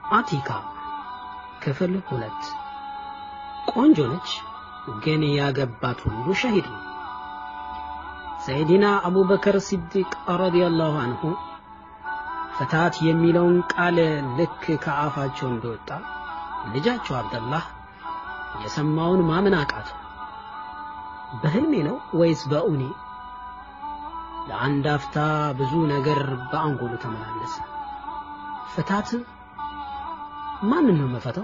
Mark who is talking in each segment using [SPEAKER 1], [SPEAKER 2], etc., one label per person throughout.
[SPEAKER 1] አቲካ ክፍል 2 ቆንጆ ነች ግን ያገባት ሁሉ ሸሂድ ነው። ሰይድና አቡበከር ሲዲቅ ረዲየላሁ ዐንሁ ፈታት የሚለውን ቃል ልክ ከአፋቸው እንደወጣ ልጃቸው አብደላህ የሰማውን ማመን አቃተው። በህልሜ ነው ወይስ በእውኔ? ለአንድ አፍታ ብዙ ነገር በአንጎሉ ተመላለሰ። ፈታት ማንን ነው መፈታው?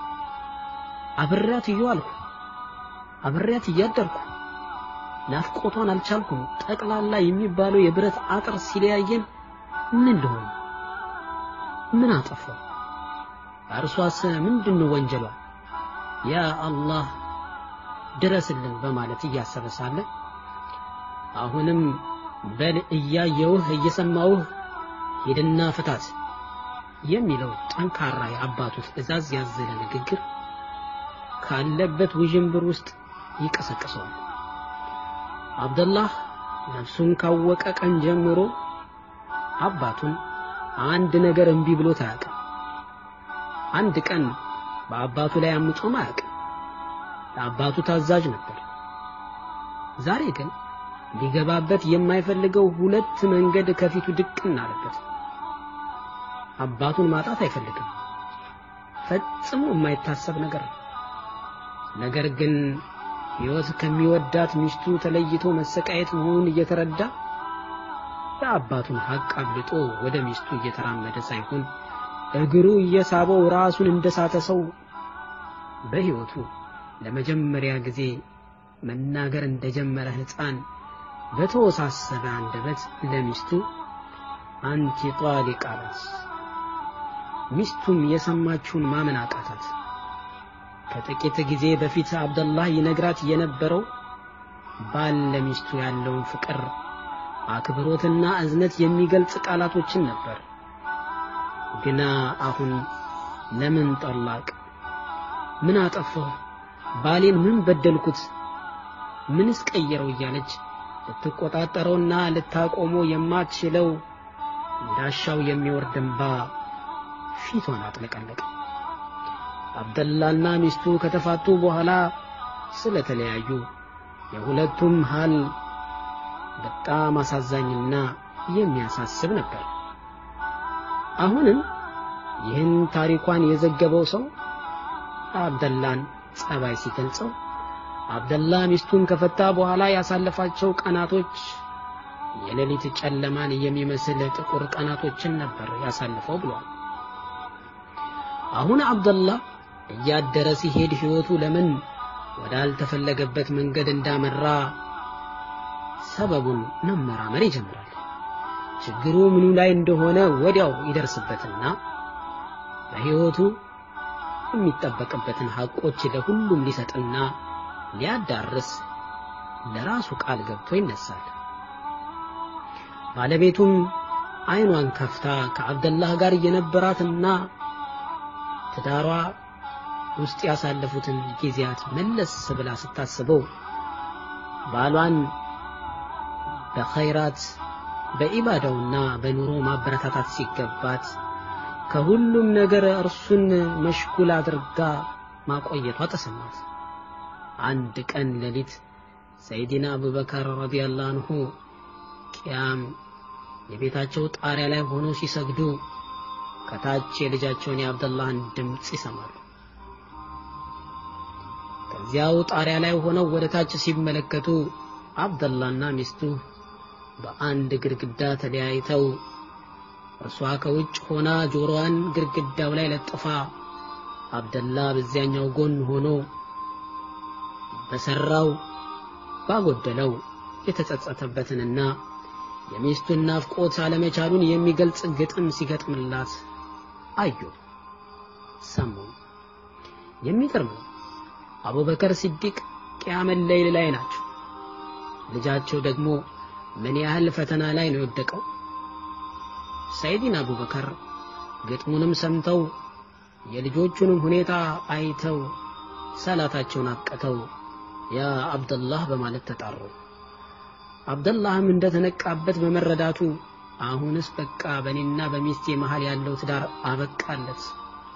[SPEAKER 1] አብሬያት እየዋልኩ አብሬያት እያደርኩ ናፍቆቷን አልቻልኩም። ጠቅላላ የሚባለው የብረት አጥር ሲለያየን ምን እንደሆነ ምን አጠፋው? እርሷስ ምንድነው ወንጀሏ? ያ አላህ ድረስልን በማለት እያሰበሳለ አሁንም በል እያየውህ እየሰማውህ ሄድና ፈታት የሚለው ጠንካራ የአባቱ ትዕዛዝ ያዘለ ንግግር ካለበት ውዥንብር ውስጥ ይቀሰቅሰዋል። አብደላህ ነፍሱን ካወቀ ቀን ጀምሮ አባቱን አንድ ነገር እንቢ ብሎት አያውቅም። አንድ ቀን በአባቱ ላይ አምጾም አያውቅም። ለአባቱ ታዛዥ ነበር። ዛሬ ግን ሊገባበት የማይፈልገው ሁለት መንገድ ከፊቱ ድቅና አለበት። አባቱን ማጣት አይፈልግም። ፈጽሞ የማይታሰብ ነገር ነው። ነገር ግን ሕይወት ከሚወዳት ሚስቱ ተለይቶ መሰቃየት መሆኑን እየተረዳ የአባቱን ሐቅ አብልጦ ወደ ሚስቱ እየተራመደ ሳይሆን እግሩ እየሳበው ራሱን እንደሳተ ሰው በሕይወቱ ለመጀመሪያ ጊዜ መናገር እንደጀመረ ሕፃን በተወሳሰበ አንደበት ለሚስቱ አንቲ ጣሊቅ አላት። ሚስቱም የሰማችውን ማመን አቃታት። ከጥቂት ጊዜ በፊት አብደላህ ይነግራት የነበረው ባል ለሚስቱ ያለውን ፍቅር፣ አክብሮትና እዝነት የሚገልጽ ቃላቶችን ነበር። ግና አሁን ለምን ጠላቅ? ምን አጠፋሁ? ባሌን ምን በደልኩት? ምንስ ቀየረው? እያለች ልትቆጣጠረውና ልታቆመው የማትችለው እንዳሻው የሚወርድ እንባ ፊቷን አጥለቀለቀ። አብደላህና ሚስቱ ከተፋቱ በኋላ ስለተለያዩ የሁለቱም ሐል በጣም አሳዛኝና የሚያሳስብ ነበር። አሁንም ይህን ታሪኳን የዘገበው ሰው አብደላህን ጸባይ ሲገልጸው አብደላህ ሚስቱን ከፈታ በኋላ ያሳለፋቸው ቀናቶች የሌሊት ጨለማን የሚመስል ጥቁር ቀናቶችን ነበር ያሳልፈው ብሏል። አሁን አብደላህ እያደረ ሲሄድ ሕይወቱ ለምን ወዳልተፈለገበት መንገድ እንዳመራ ሰበቡን መመራመር ይጀምራል። ችግሩ ምኑ ላይ እንደሆነ ወዲያው ይደርስበትና በሕይወቱ የሚጠበቅበትን ሐቆች ለሁሉም ሊሰጥና ሊያዳርስ ለራሱ ቃል ገብቶ ይነሳል። ባለቤቱም አይኗን ከፍታ ከአብደላህ ጋር የነበራትና ትዳሯ ውስጥ ያሳለፉትን ጊዜያት መለስ ብላ ስታስበው ባሏን በኸይራት በኢባዳውና በኑሮ ማበረታታት ሲገባት ከሁሉም ነገር እርሱን መሽጉል አድርጋ ማቆየቷ ተሰማት። አንድ ቀን ሌሊት ሰይድና አቡበከር ረዲየላሁ ዐንሁ ቂያም የቤታቸው ጣሪያ ላይ ሆነው ሲሰግዱ ከታች የልጃቸውን የአብደላህን ድምጽ ይሰማሉ። ከዚያው ጣሪያ ላይ ሆነው ወደ ታች ሲመለከቱ አብደላህና ሚስቱ በአንድ ግድግዳ ተለያይተው እርሷ ከውጭ ሆና ጆሮዋን ግድግዳው ላይ ለጥፋ አብደላህ በዚያኛው ጎን ሆኖ በሰራው ባጎደለው የተጸጸተበትንና የሚስቱን ናፍቆት አለመቻሉን የሚገልጽ ግጥም ሲገጥምላት አዩ ሰሙ። የሚገርም አቡበከር ሲዲቅ ቂያመል ለይል ላይ ናቸው። ልጃቸው ደግሞ ምን ያህል ፈተና ላይ ነው የወደቀው። ሰይድና አቡበከር ግጥሙንም ሰምተው የልጆቹንም ሁኔታ አይተው ሰላታቸውን አቀተው ያ አብደላህ በማለት ተጣሩ። አብደላህም እንደተነቃበት በመረዳቱ አሁንስ በቃ በኔና በሚስቴ መሃል ያለው ትዳር አበቃለት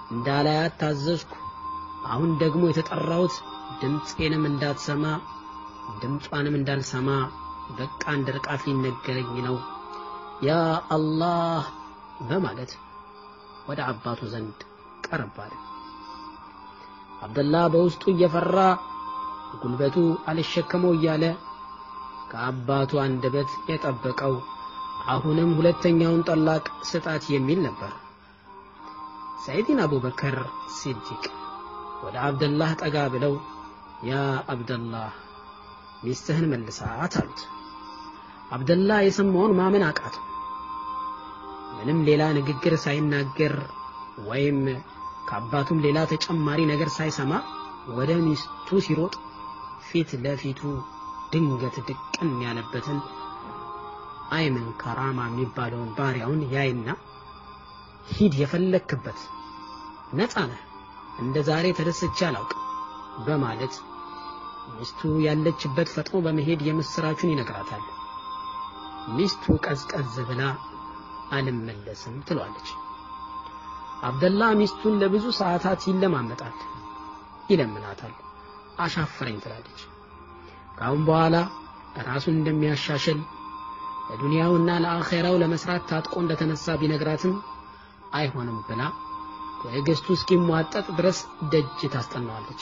[SPEAKER 1] እንዳላያት ታዘዝኩ። አሁን ደግሞ የተጠራሁት ድምፄንም እንዳትሰማ ድምጿንም እንዳልሰማ በቃ እንደርቃት ሊነገረኝ ነው ያ አላህ በማለት ወደ አባቱ ዘንድ ቀረባለ። አብደላህ በውስጡ እየፈራ ጉልበቱ አልሸከመው እያለ ከአባቱ አንደበት የጠበቀው አሁንም ሁለተኛውን ጠላቅ ስጣት የሚል ነበር። ሰይድና አቡበከር ሲዲቅ ወደ አብደላህ ጠጋ ብለው ያ አብደላህ ሚስትህን መልሳት አሉት። አብደላህ የሰማውን ማመን አቃተው። ምንም ሌላ ንግግር ሳይናገር ወይም ከአባቱም ሌላ ተጨማሪ ነገር ሳይሰማ ወደ ሚስቱ ሲሮጥ ፊት ለፊቱ ድንገት ድቅን ያለበትን አይመን ከራማ የሚባለውን ባሪያውን ያይና ሂድ የፈለክበት ነፃ ነህ እንደ ዛሬ ተደስቼ አላውቅም በማለት ሚስቱ ያለችበት ፈጥኖ በመሄድ የምስራቹን ይነግራታል። ሚስቱ ቀዝቀዝ ብላ አልመለስም ትሏለች። አብደላህ ሚስቱን ለብዙ ሰዓታት ይለማመጣል፣ ይለምናታል። አሻፈረኝ ትላለች። ካሁን በኋላ ራሱን እንደሚያሻሽል ለዱንያውና ለአኺራው ለመስራት ታጥቆ እንደተነሳ ቢነግራትም አይሆንም ብላ ትዕግስቱ እስኪሟጠጥ ድረስ ደጅ ታስጠናዋለች።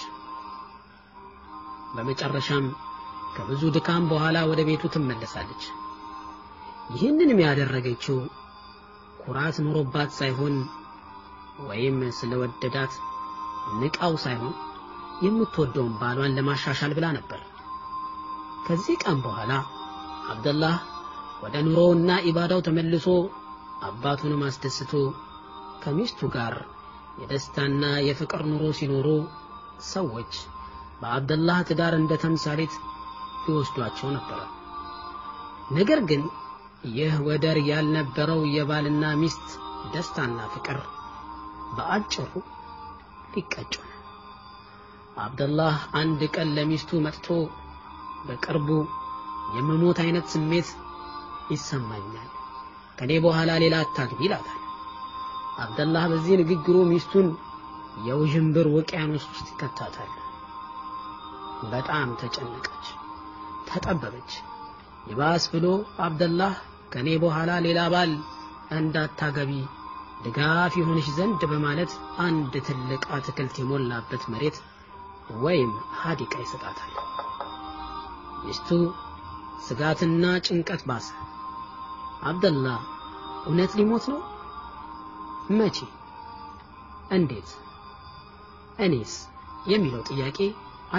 [SPEAKER 1] በመጨረሻም ከብዙ ድካም በኋላ ወደ ቤቱ ትመለሳለች። ይህንንም ያደረገችው ኩራት ኖሮባት ሳይሆን ወይም ስለወደዳት ንቃው ሳይሆን የምትወደውን ባሏን ለማሻሻል ብላ ነበር። ከዚህ ቀን በኋላ አብደላህ ወደ ኑሮውና ኢባዳው ተመልሶ አባቱንም አስደስቶ ከሚስቱ ጋር የደስታና የፍቅር ኑሮ ሲኖሩ ሰዎች በአብደላህ ትዳር እንደ ተምሳሌት ይወስዷቸው ነበር። ነገር ግን ይህ ወደር ያልነበረው የባልና ሚስት ደስታና ፍቅር በአጭሩ ሊቀጭ ሆነ። አብደላህ አንድ ቀን ለሚስቱ መጥቶ በቅርቡ የመሞት አይነት ስሜት ይሰማኛል፣ ከኔ በኋላ ሌላ አታግቢ ይላታል። አብደላህ በዚህ ንግግሩ ሚስቱን የውዥንብር ውቅያኖስ ውስጥ ይከታታል። በጣም ተጨነቀች፣ ተጠበበች። ይባስ ብሎ አብደላህ ከኔ በኋላ ሌላ ባል እንዳታገቢ ድጋፍ ይሆንሽ ዘንድ በማለት አንድ ትልቅ አትክልት የሞላበት መሬት ወይም ሐዲቃ ይሰጣታል። ሚስቱ ስጋትና ጭንቀት ባሰ። አብደላህ እውነት ሊሞት ነው? መቼ? እንዴት? እኔስ? የሚለው ጥያቄ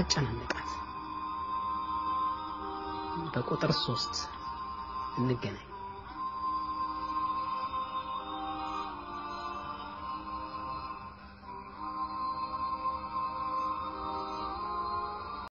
[SPEAKER 1] አጨናነቃት። በቁጥር 3 እንገናኝ።